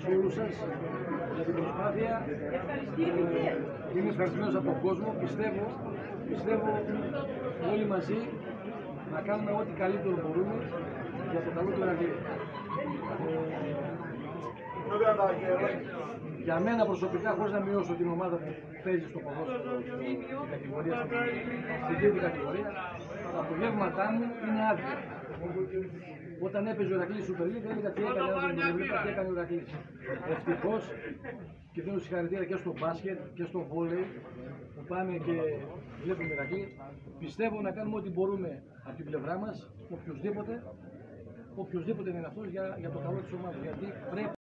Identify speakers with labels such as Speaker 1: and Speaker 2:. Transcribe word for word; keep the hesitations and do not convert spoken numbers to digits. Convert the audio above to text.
Speaker 1: σε όλους σας για την προσπάθεια. Ε, είμαι ευχαριστημένος από τον κόσμο. Πιστεύω, πιστεύω όλοι μαζί να κάνουμε ό,τι καλύτερο μπορούμε για το καλό του Ηρακλή. Για μένα προσωπικά, χωρίς να μειώσω την ομάδα που παίζει στο ποδόσφαιρο, στην κατηγορία, στην τρίτη κατηγορία, τα απογεύματά μου είναι άδεια. Όταν έπαιζε ο Ηρακλής Super League, έλεγα τι έκανε, έβλεπα τι έκανε ο Ηρακλής. Ευτυχώς, και δίνω συγχαρητήρια και στο μπάσκετ και στο βόλεϊ, που πάμε και βλέπουμε Ηρακλή. Πιστεύω να κάνουμε ό,τι μπορούμε από την πλευρά μας, οποιοδήποτε, οποιοδήποτε είναι αυτός, για, για το καλό της ομάδας. Γιατί πρέπει